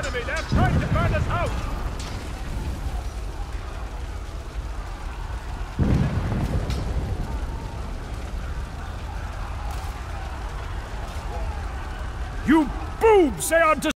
enemy! They're trying to burn us out! You boobs! They are